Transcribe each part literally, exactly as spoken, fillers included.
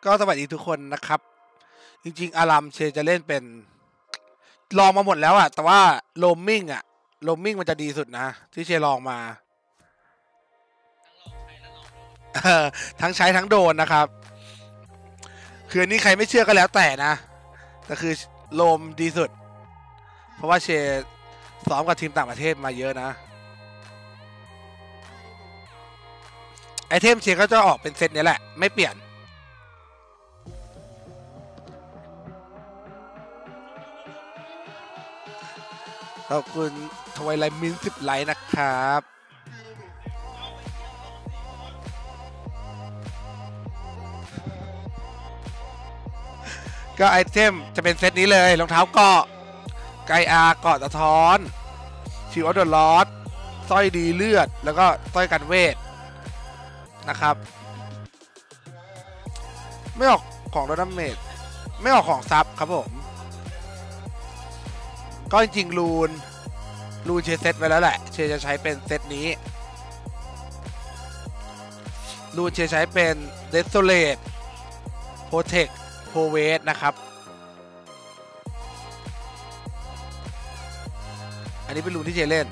ก็สวัสดีทุกคนนะครับจริงๆอารัมเชจะเล่นเป็นลองมาหมดแล้วอะแต่ว่าโรมมิ่งอะโรมมิ่งมันจะดีสุดนะที่เชลองมาทั้งใช้ทั้งโดนนะครับคืออันนี้ใครไม่เชื่อก็แล้วแต่นะแต่คือโรมดีสุดเพราะว่าเชซ้อมกับทีมต่างประเทศมาเยอะนะไอเทมเชก็จะออกเป็นเซตนี้แหละไม่เปลี่ยนขอบคุณทวายไลท์มินสิบไลท์นะครับก็ไอเทมจะเป็นเซตนี้เลยรองเท้าเกาะไกอาเกาะสะท้อนชิวออเดอร์ลอสสร้อยดีเลือดแล้วก็สร้อยกันเวทนะครับไม่ออกของโดนัมเมจไม่ออกของซับครับผมก็จริงๆรูนรูนเชเซตไว้แล้วแหละเชจะใช้เป็นเซตนี้รูนเชใช้เป็น Desolate Protect Prowess นะครับอันนี้เป็นรูนที่เชเล่น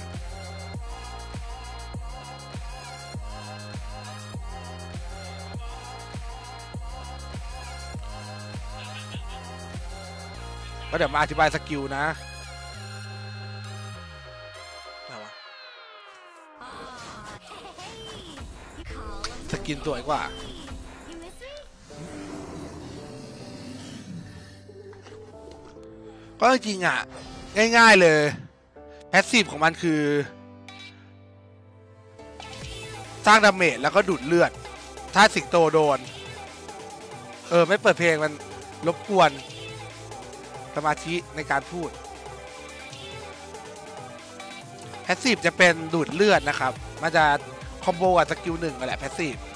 ก็เดี๋ยวมาอธิบายสกิลนะสกินสวยกว่าก็จริงๆอ่ะง่ายๆเลยแพสซีฟของมันคือสร้างดาเมจแล้วก็ดูดเลือดถ้าสิงโตโดนเออไม่เปิดเพลงมันรบกวนสมาธิในการพูดแพสซีฟจะเป็นดูดเลือดนะครับมันจะคอมโบกับสกิลหนึ่งนั่นแหละแพสซีฟ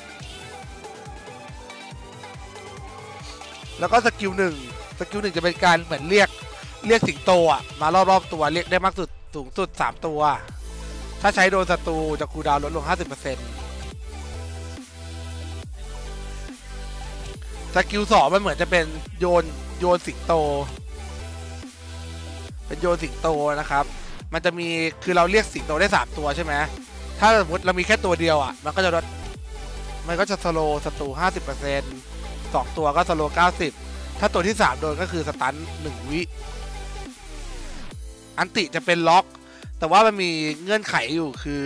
แล้วก็สกิลหนึ่งสกิลหนึ่งจะเป็นการเหมือนเรียกเรียกสิงโตอ่ะมารอบๆตัวเรียกได้มากสุดสูงสุดสามตัวถ้าใช้โดนศัตรูจะคูลดาวน์ลดลง ห้าสิบเปอร์เซ็นต์ สกิลสองมันเหมือนจะเป็นโยนโยนสิงโตเป็นโยนสิงโตนะครับมันจะมีคือเราเรียกสิงโตได้สามตัวใช่ไหมถ้าสมมติเรามีแค่ตัวเดียวอ่ะมันก็จะลดมันก็จะสโลว์ศัตรู ห้าสิบเปอร์เซ็นต์ สองตัวก็สโลว์เก้าสิบถ้าตัวที่สามโดนก็คือสตันหนึ่งวิอันติจะเป็นล็อกแต่ว่ามันมีเงื่อนไขอยู่คือ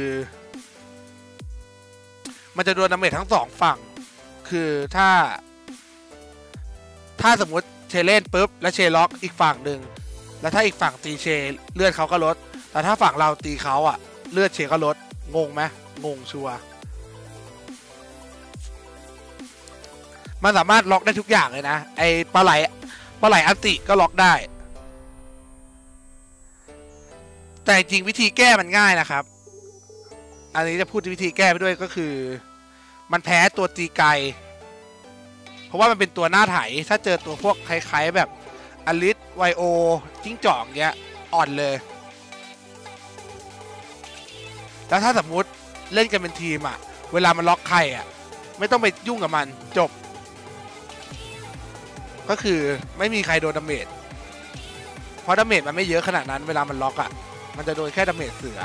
มันจะโดนดาเมจทั้งสองฝั่งคือถ้าถ้าสมมติเชเล่นปุ๊บแล้วเชล็อกอีกฝั่งหนึ่งแล้วถ้าอีกฝั่งตีเชเลือดเขาก็ลดแต่ถ้าฝั่งเราตีเขาอ่ะเลือดเชก็ลดงงไหมงงชัวร์มันสามารถล็อกได้ทุกอย่างเลยนะไอปลาไหลปลาไหลอันติก็ล็อกได้แต่จริงวิธีแก้มันง่ายนะครับอันนี้จะพูดวิธีแก้ไปด้วยก็คือมันแพ้ตัวตีไกเพราะว่ามันเป็นตัวหน้าไถถ้าเจอตัวพวกคล้ายๆแบบอลิสไวโอจิ้งจอกเงี้ยอ่อนเลยแล้วถ้าสมมุติเล่นกันเป็นทีมอ่ะเวลามันล็อกใครอ่ะไม่ต้องไปยุ่งกับมันจบก็คือไม่มีใครโดนดาเมจเพราะดาเมจมันไม่เยอะขนาดนั้นเวลามันล็อกอ่ะมันจะโดนแค่ดาเมจเสือ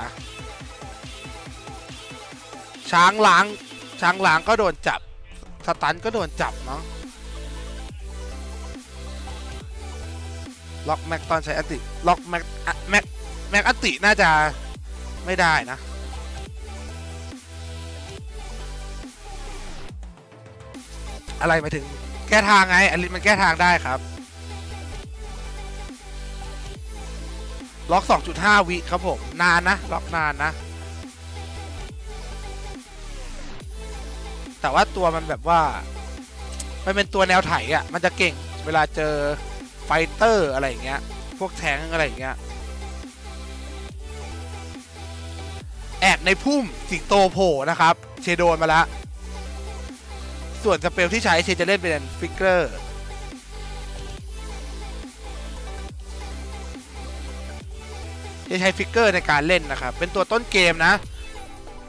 ช้างล้างช้างล้างก็โดนจับสตันก็โดนจับเนาะล็อกแม็กตอนใช้อันติล็อกแม็กแม็กแม็กอันติน่าจะไม่ได้นะอะไรมาถึงแก้ทางไงอลิสมันแก้ทางได้ครับล็อก สองจุดห้า วิครับผมนานนะล็อกนานนะแต่ว่าตัวมันแบบว่ามันเป็นตัวแนวไถอ่ะมันจะเก่งเวลาเจอไฟเตอร์อะไรอย่างเงี้ยพวกแทงอะไรอย่างเงี้ยแอบในพุ่มสิงโตโผล่นะครับเชโดนมาแล้วส่วนสเปลที่ใช้เชจะเล่นเป็นฟิกเกอร์จะใช้ฟิกเกอร์ในการเล่นนะครับเป็นตัวต้นเกมนะ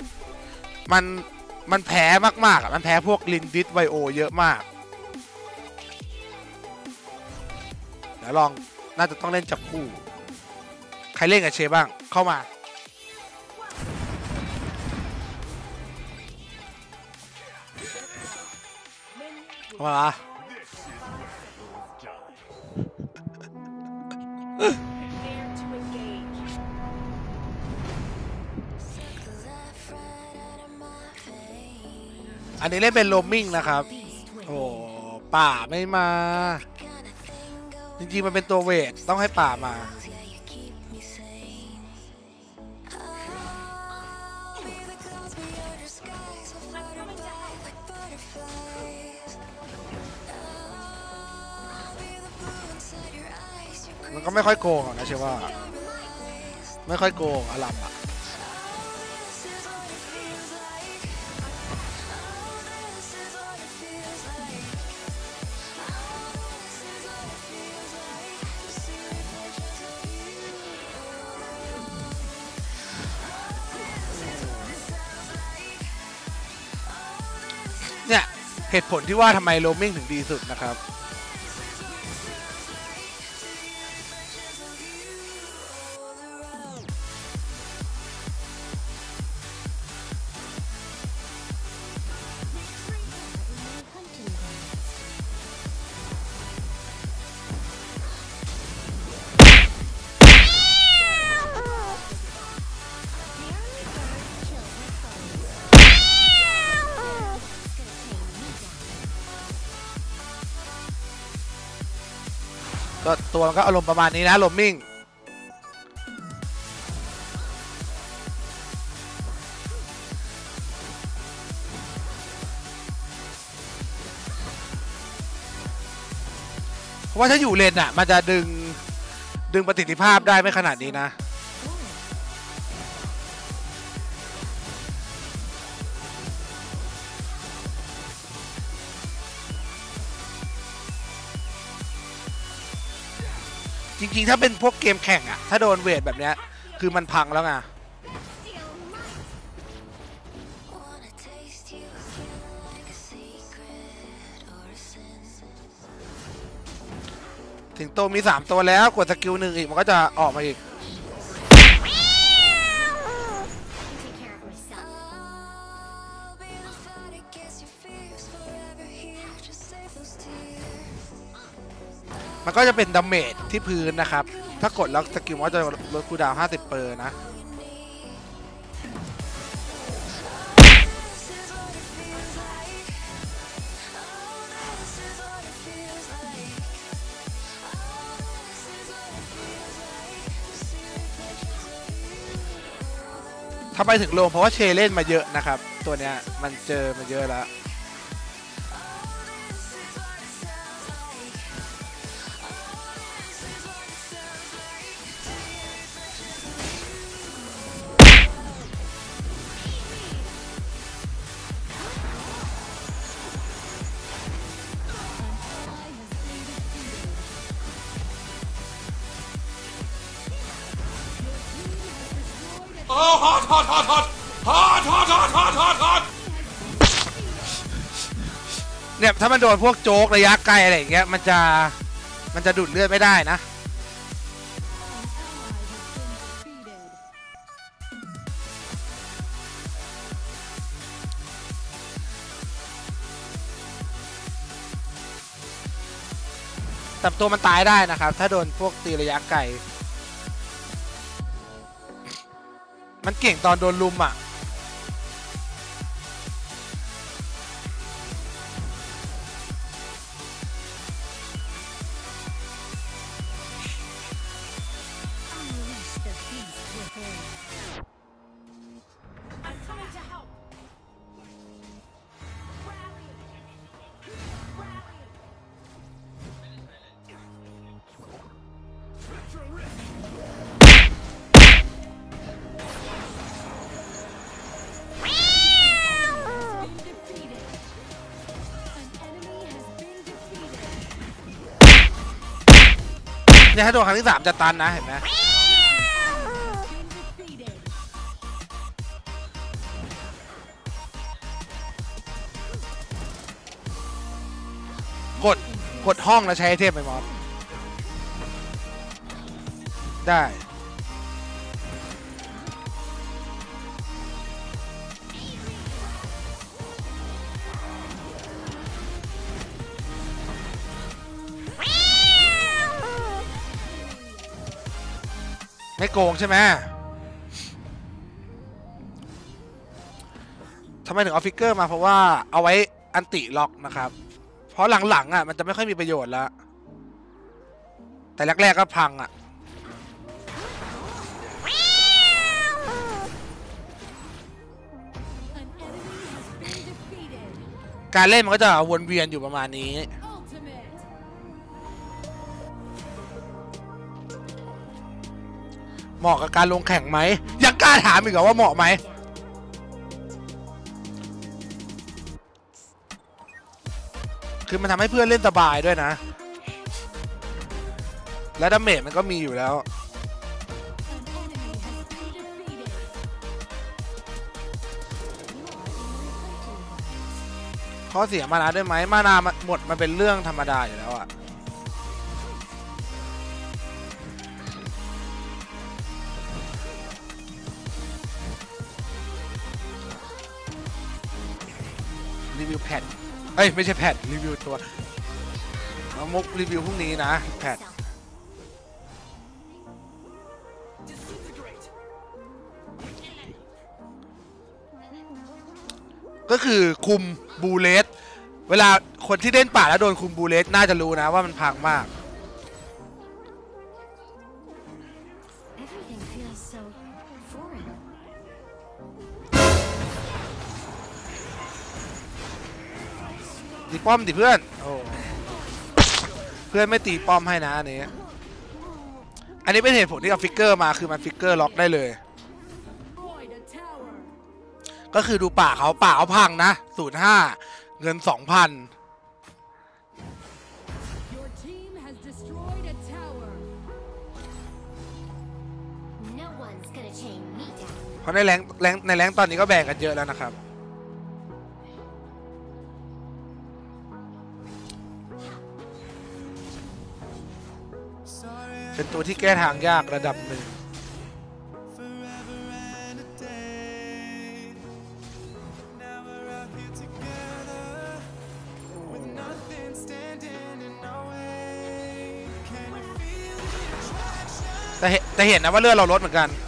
มันมันแพ้มากๆอ่ะมันแพ้พวกลินดิสไวโอเยอะมากเดี๋ยวลองน่าจะต้องเล่นจับคู่ใครเล่นกับเชบ้างเข้ามาเข้ามา อันนี้เล่นเป็นโรมมิ่งนะครับโอ้ป่าไม่มาจริงๆมันเป็นตัวเวทต้องให้ป่ามามันก็ไม่ค่อยโกงนะเชื่อว่าไม่ค่อยโกงอารัมอะเนี่ยเหตุผลที่ว่าทำไมโรมมิ่งถึงดีสุดนะครับก็ตัวมันก็อารมณ์ประมาณนี้นะโรมมิ่งเพราะว่าถ้าอยู่เลนอ่ะมันจะดึงดึงประสิทธิภาพได้ไม่ขนาดนี้นะจริงๆถ้าเป็นพวกเกมแข่งอะถ้าโดนเวทแบบเนี้ยคือมันพังแล้วไงถึงโตมีสามตัวแล้วกดสกิลหนึ่งอีกมันก็จะออกมาอีกมันก็จะเป็นดาเมจที่พื้นนะครับถ้ากดแล้วสกิลมันก็จะลดคูลดาวน์ห้าสิบเปอร์นะทำไมถึงลงเพราะว่าเชเล่นมาเยอะนะครับตัวเนี้ยมันเจอมาเยอะแล้วโอ้ฮอตฮอตฮอตฮอตฮอตฮอตฮอตฮอตฮอตฮอตเนี่ยถ้ามันโดนพวกโจ๊กระยะไกลอะไรอย่างเงี้ยมันจะมันจะดูดเลือดไม่ได้นะแต่ตัวมันตายได้นะครับถ้าโดนพวกตีระยะไกลมันเก่งตอนโดนลุมอ่ะเนี่ยถ้าโดนครั้งที่สามจะตันนะเห็นไหมกดกดห้องแล้วใช้ไอเทมไปมอสได้ไม่โกงใช่ไหมทำไมถึงเอาฟิกเกอร์มาเพราะว่าเอาไว้อันติล็อกนะครับเพราะหลังๆอ่ะมันจะไม่ค่อยมีประโยชน์แล้วแต่แรกๆก็พังอ่ะการเล่นมันก็จะวนเวียนอยู่ประมาณนี้เหมาะกับการลงแข่งไหมยังกล้าถามอีกเหรอว่าเหมาะไหมคือมันทำให้เพื่อนเล่นสบายด้วยนะและดาเมจมันก็มีอยู่แล้วข้อเสียมานาด้วยไหมมานาหมดมันเป็นเรื่องธรรมดาอยู่แล้วอะรีวิวแพทเอ้ยไม่ใช่แพทรีวิวตัวเอามุกรีวิวพรุ่งนี้นะแพทก็คือคุมบูเลสเวลาคนที่เล่นป่าแล้วโดนคุมบูเลสน่าจะรู้นะว่ามันพังมากตีป้อมดิเพื่อนโอ้เพื่อนไม่ตีป้อมให้นะอันนี้อันนี้เป็นเหตุผลที่เอาฟิกเกอร์มาคือมันฟิกเกอร์ล็อกได้เลยก็คือดูป่าเขาป่าเขาพังนะศูนย์ห้าเงินสองพันเพราะในแรงแรงในแรงตอนนี้ก็แบ่งกันเยอะแล้วนะครับเป็นตัวที่แก้ทางยากระดับหนึ่งแต่แต่เห็นนะว่าเลือดเราลดเหมือนกัน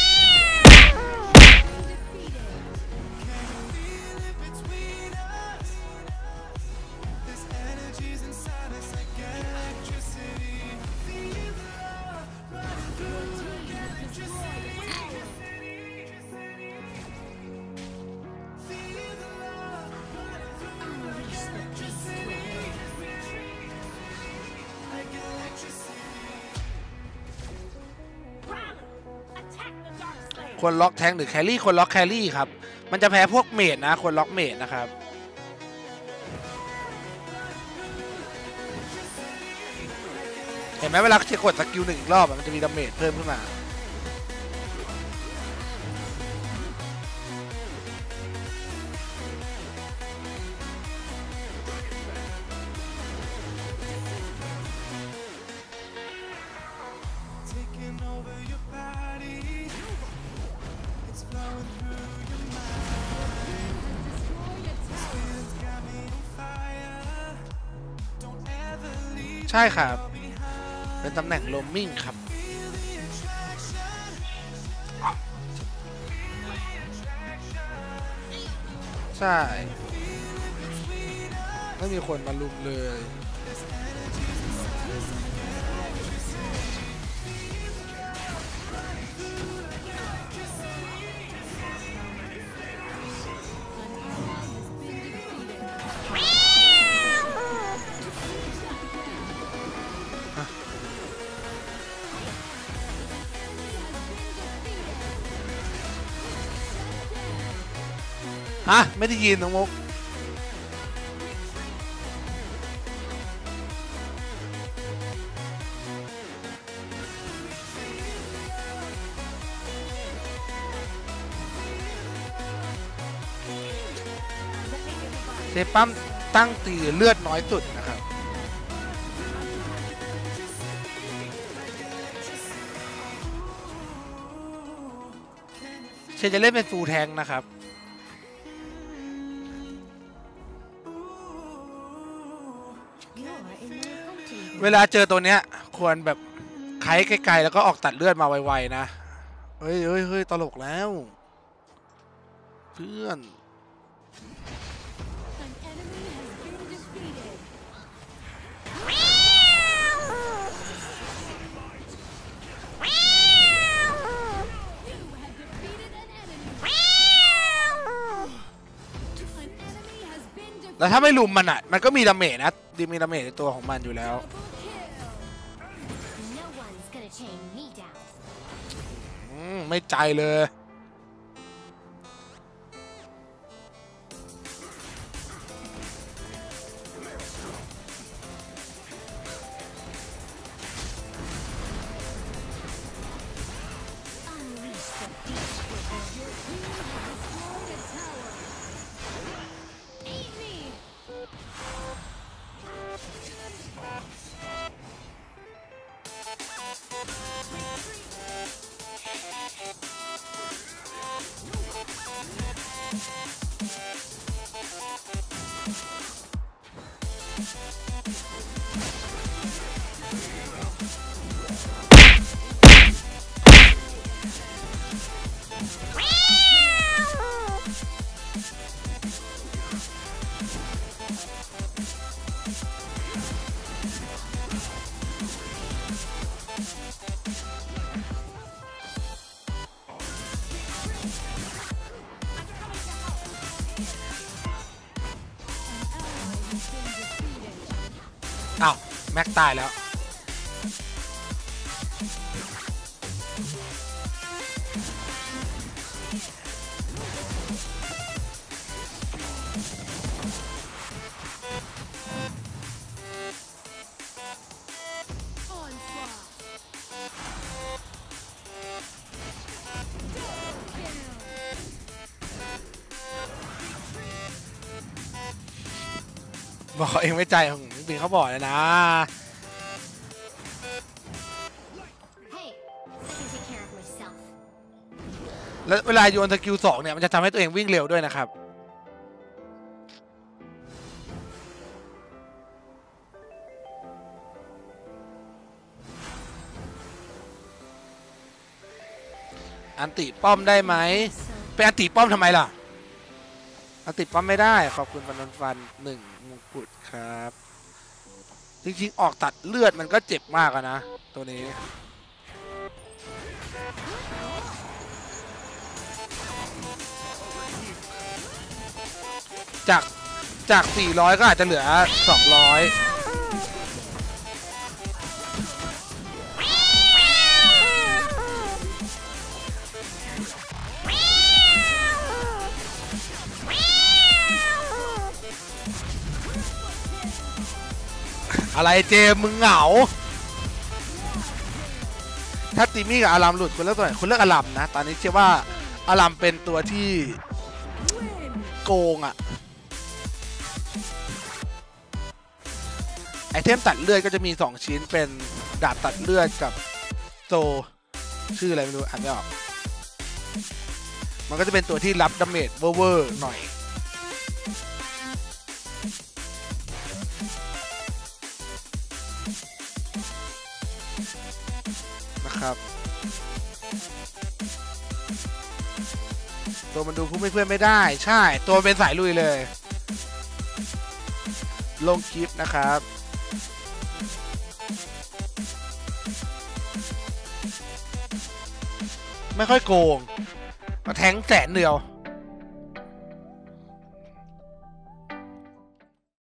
ควรล็อกแทงหรือแครี่ควรล็อกแครี่ครับมันจะแพ้พวกเมจนะควรล็อกเมจนะครับเห็นไหมเวลาจะกดสกิลหนึ่งอีกรอบมันจะมีดาเมจเพิ่มขึ้นมาใช่ครับเป็นตำแหน่งโรมมิ่งครับใช่ไม่มีคนมาลุมเลยฮะไม่ได้ยินน้องมุกเซปั้มตั้งตีเลือดน้อยสุดนะครับเชนจะเล่นเป็นฟูลแทงนะครับเวลาเจอตัวเนี้ยควรแบบไขไกลๆแล้วก็ออกตัดเลือดมาไวๆนะเฮ้ยเฮ้ยเฮ้ยตลกแล้วเพื่อนแล้วถ้าไม่ลุมมันอ่ะมันก็มีดาเมจนะดีมีดาเมจในตัวของมันอยู่แล้วอืมไม่ใจเลยอ้าวแม็กตายแล้วบอกเองไม่ใจของบินเขาบอกเลยนะแล้วเวลาโยนสกิลสองเนี่ยมันจะทำให้ตัวเองวิ่งเร็วด้วยนะครับอันติป้อมได้ไหมเป็นอันติป้อมทำไมล่ะอันติป้อมไม่ได้ขอบคุณฟันฟันฟันหนึ่งมงกุฎครับจริงๆออกตัดเลือดมันก็เจ็บมากนะตัวนี้จากจากสี่ร้อยก็อาจจะเหลือสองร้อยอะไรเจมมึงเหงาถ้าติมี่กับอารัมหลุดคุณเลือกตัวไหนคุณเลือกอารัมนะตอนนี้เชื่อว่าอารัมเป็นตัวที่โกงอ่ะไอเทมตัดเลือดก็จะมีสองชิ้นเป็นดาบตัดเลือดกับโซชื่ออะไรไม่รู้อ่านไม่ออกมันก็จะเป็นตัวที่รับดาเมจเวอร์ๆหน่อยนะครับตัวมันดูผู้ไม่เพื่อนไม่ได้ใช่ตัวเป็นสายลุยเลยลงคลิปนะครับไม่ค่อยโกงมาแทงแสนเดียว